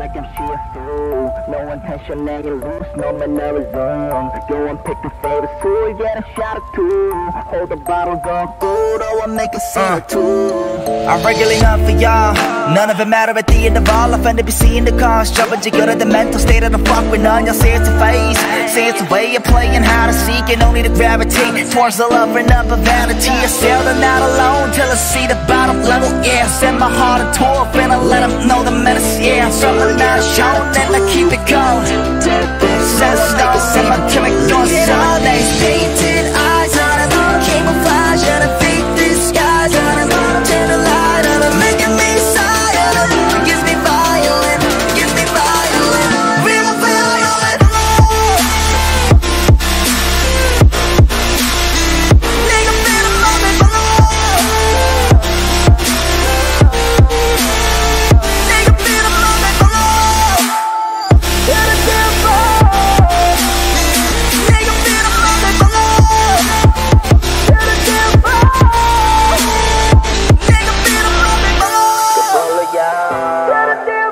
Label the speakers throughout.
Speaker 1: like I'm see-through. No intention, hanging loose, no mannerism. Go and pick your favorite food, get a shot or two. Hold the bottles on good, I will make a scene or two.
Speaker 2: I regularly hunt for y'all, none of it matter at the end of all. I find to be seeing the cause, jumping together the mental state of the fuck with none. Y'all say it's a phase, say it's a way of playing, how to seek and only to gravitate towards the love and up of vanity. I sail the night alone till I see the bottom level, yeah. Send my heart a tour, and I let them know the menace, yeah. Something not shown, and I keep it going. Says stars in my chemical Sundays. Painted eyes on them, camouflage on a fake disguise on them. Turn the light on them, making me silent. Gives me violent, gives me violent. Real violent. Nigga, feel the moment below. Nigga, feel the moment below. Let it down. Nigga, feel the moment below. Let it down. Nigga, feel the moment below. Let it down.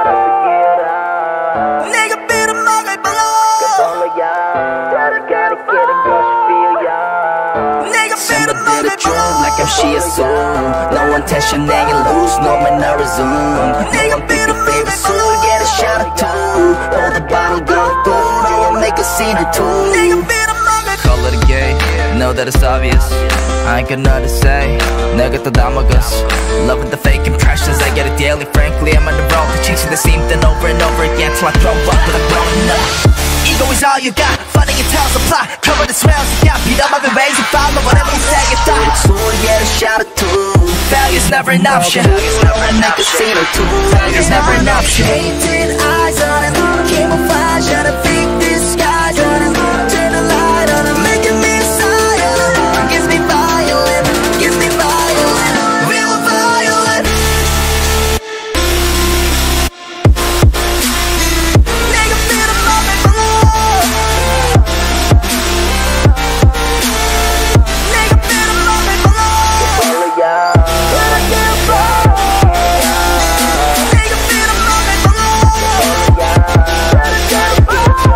Speaker 2: Nigga, feel the moment below. Nigga, feel the moment below.
Speaker 1: Like I'm she-assume. No intention, hanging loose, no mannerism.
Speaker 2: Nigga, feel the moment below.
Speaker 1: Get a shot or two. Hold the bottle, go good, I will make a scene or two.
Speaker 2: Nigga, feel the moment.
Speaker 3: Call it a gay, know that it's obvious. I ain't got nothing to say, 내가 또 담아갔어. Loving the fake impressions, I get it daily. Frankly, I'm on the road, chasing the same thing over and over again till I throw up, but I'm growing up.
Speaker 2: Ego is all you got, funding it tells the plot. Cover the swells, you got beat up, I've been raised to follow whatever you say you thought.
Speaker 1: So get a shot or two.
Speaker 2: Failure's never an option.
Speaker 1: Make a scene or two.
Speaker 2: Failure's never an option.
Speaker 1: Painted eyes on him, camouflage on a fake disguise on him. Turn the light on him, making me silent. Gives me violent, gives me violent. Real violent. Nigga, feel the moment below. Nigga, feel the moment below. Let it get low. Nigga, feel the moment below. Let it get low.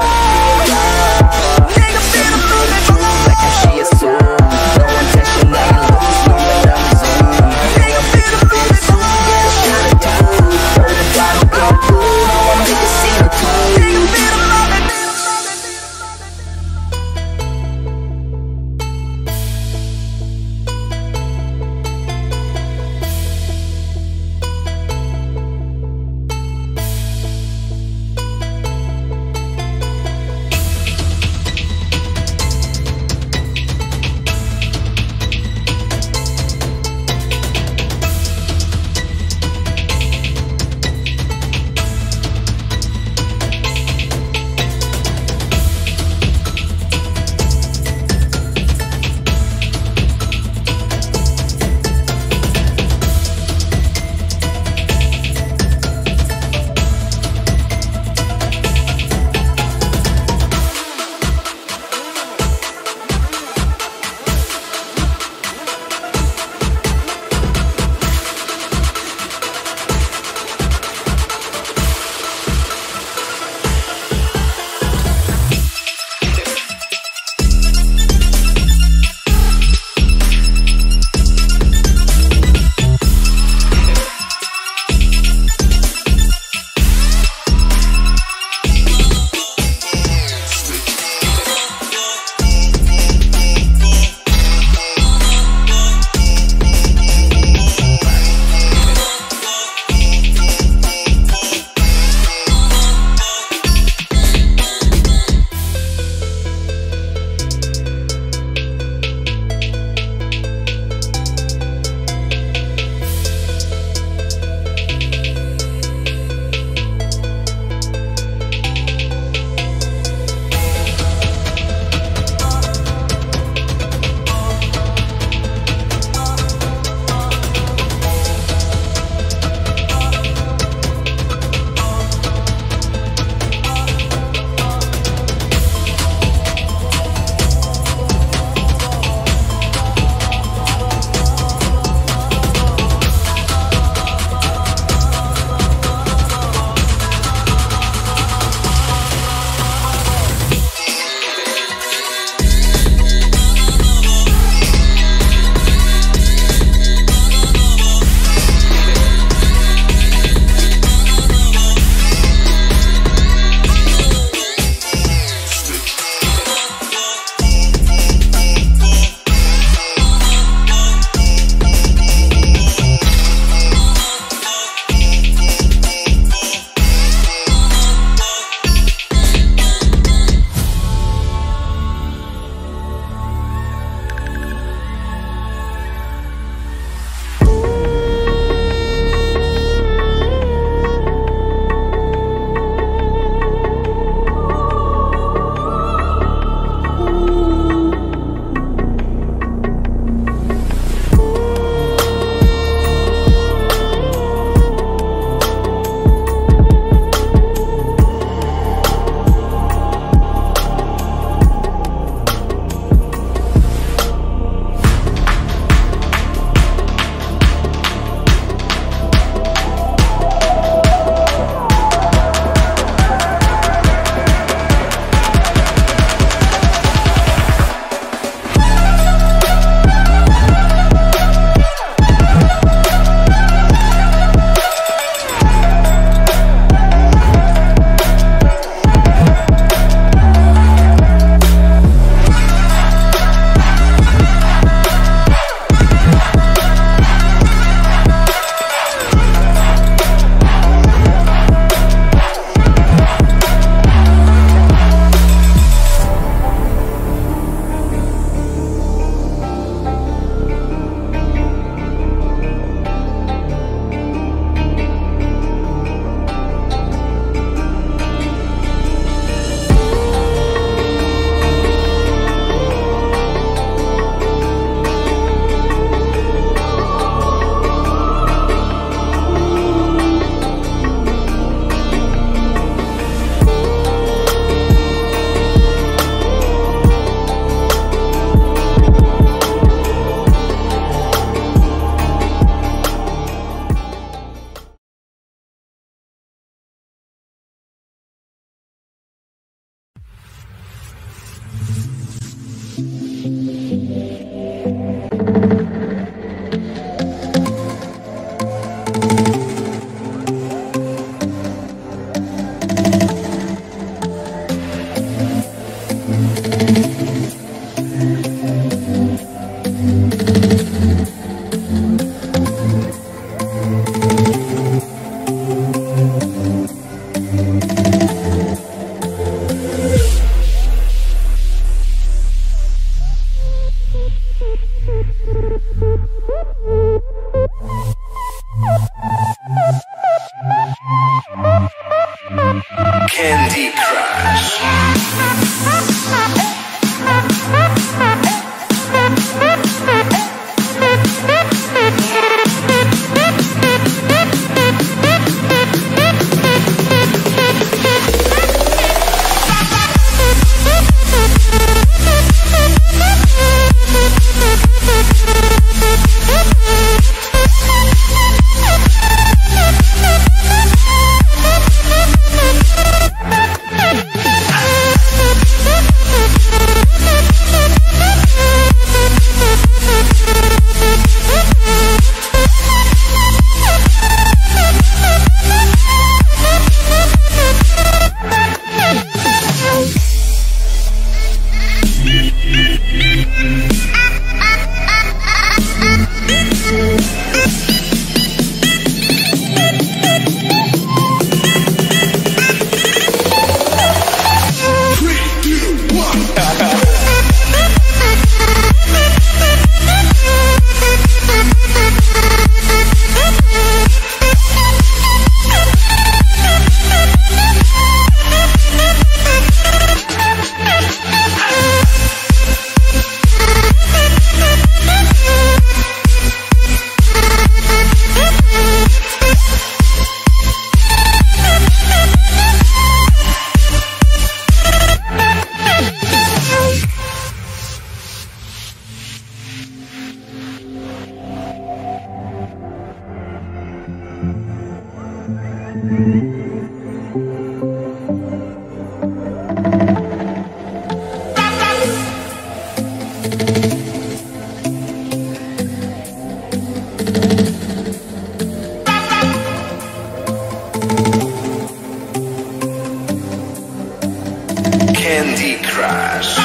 Speaker 4: Candy Crush.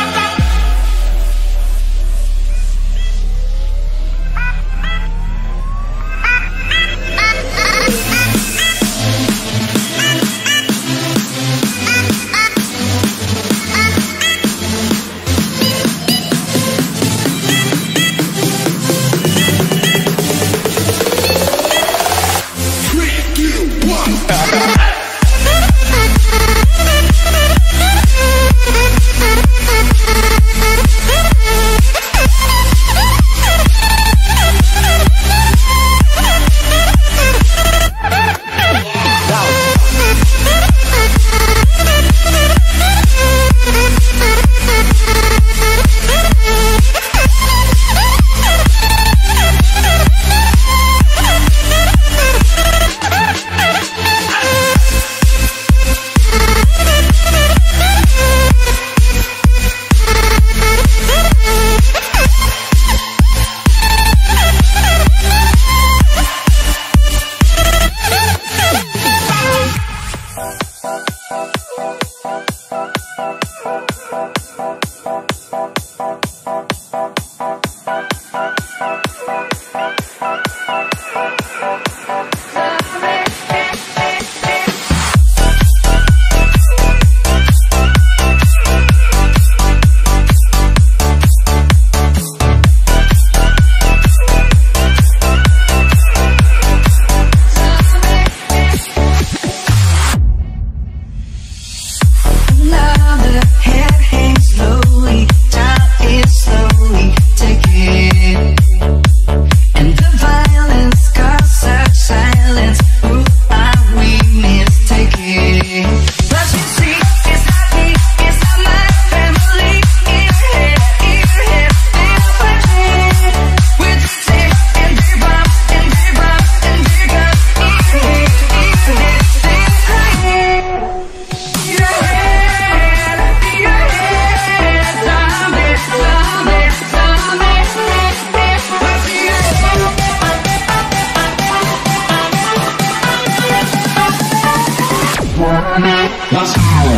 Speaker 4: Let's go.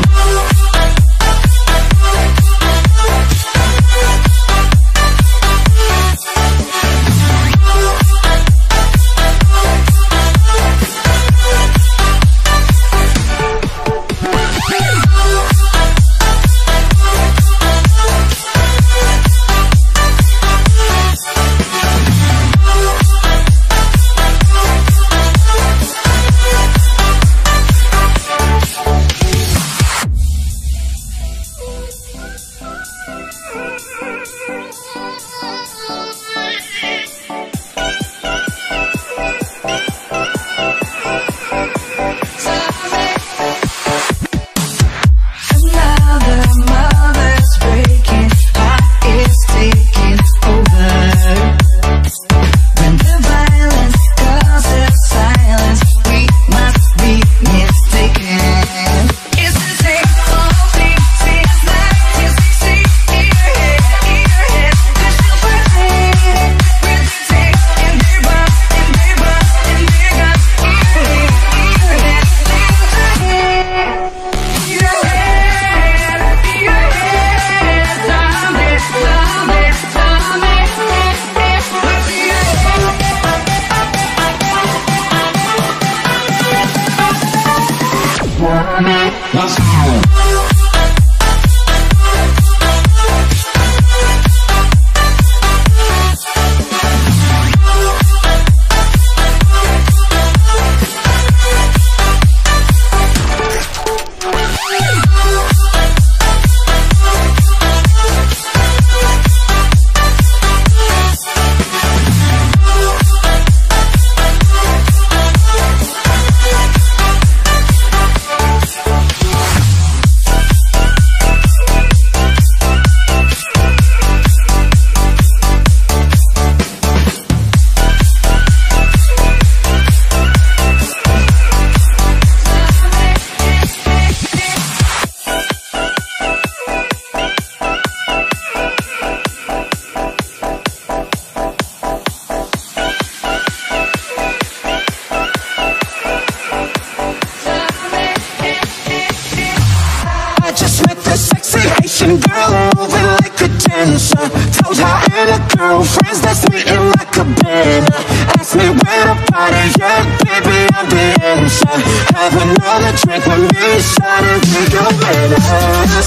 Speaker 5: Have another drink with me, starting to go bananas.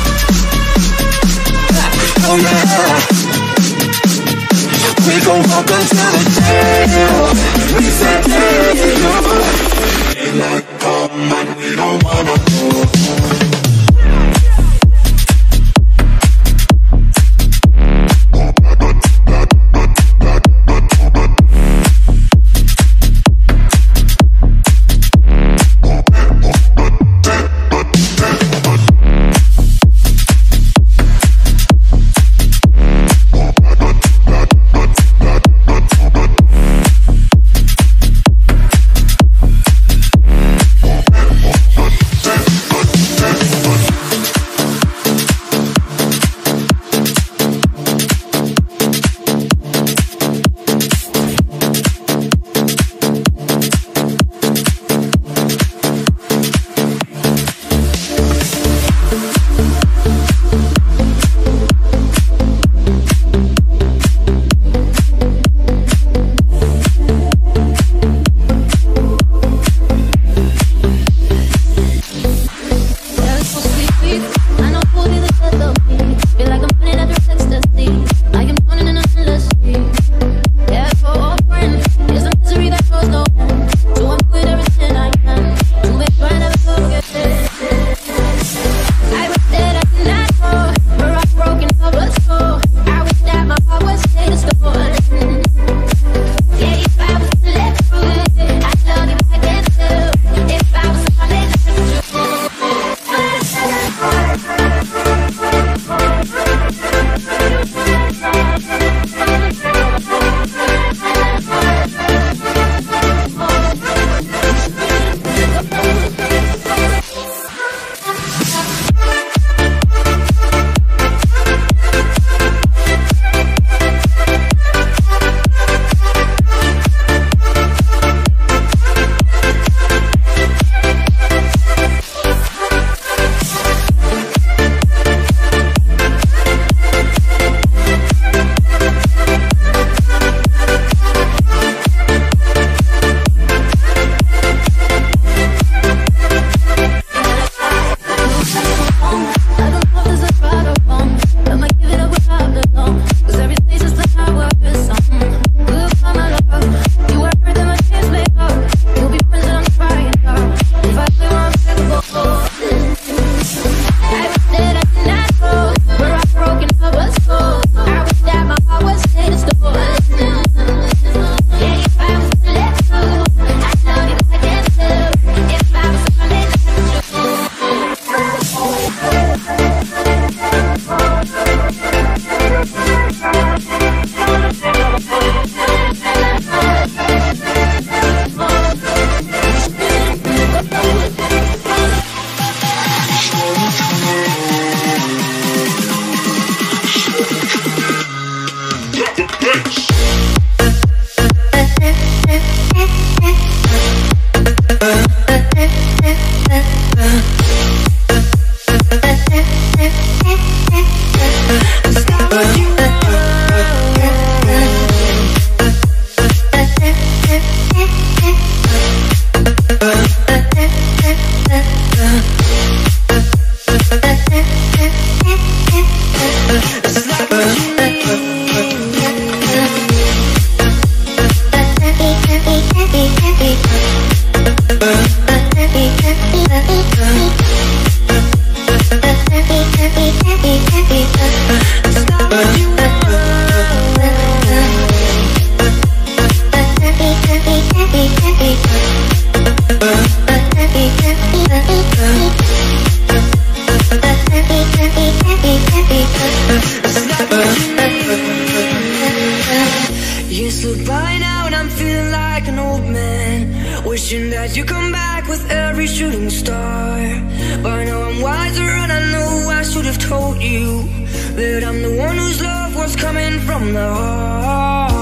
Speaker 5: Oh yeah. We gon' walk until the day. We said hey. Daylight come and we don't wanna go.
Speaker 6: Years look by now and I'm feeling like an old man, wishing that you come back with every shooting star. By now I'm wiser and I know I should have told you that I'm the one whose love was coming from the heart.